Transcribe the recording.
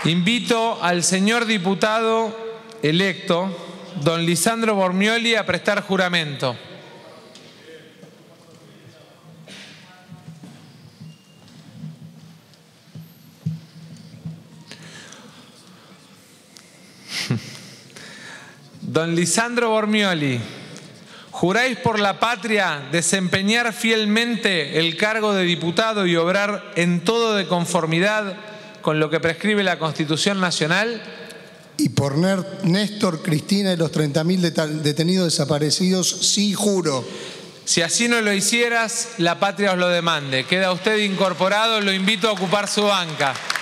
Invito al señor diputado electo, don Lisandro Bormioli, a prestar juramento. Don Lisandro Bormioli, ¿juráis por la patria desempeñar fielmente el cargo de diputado y obrar en todo de conformidad con lo que prescribe la Constitución Nacional? Y por Néstor, Cristina y los 30.000 detenidos desaparecidos, sí juro. Si así no lo hicieras, la patria os lo demande. Queda usted incorporado, lo invito a ocupar su banca.